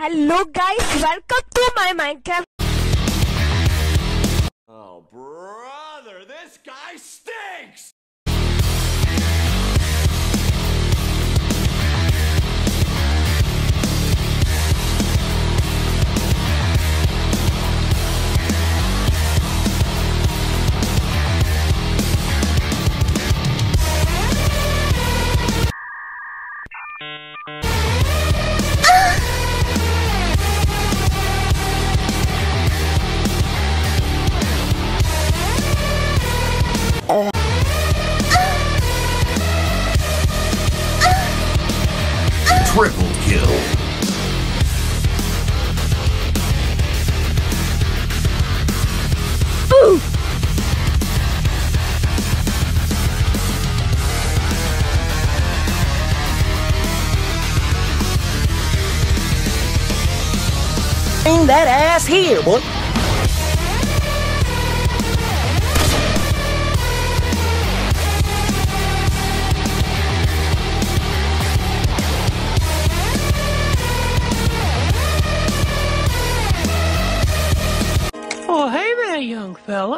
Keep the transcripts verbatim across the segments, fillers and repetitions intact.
Hello guys, welcome to my Minecraft. Oh brother, this guy stinks! Triple kill. Ooh. Bring that ass here, boy. Oh, hey there, young fella.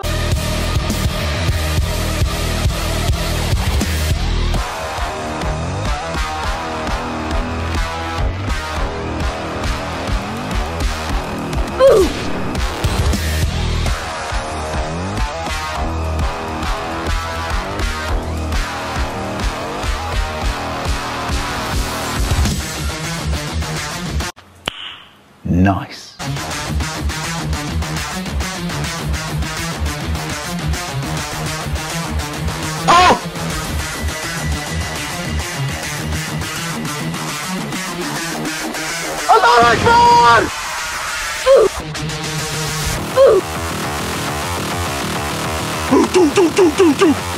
Ooh. Nice. Oh! Allah Akbar! Ooh. Do, do, do, do, do, do.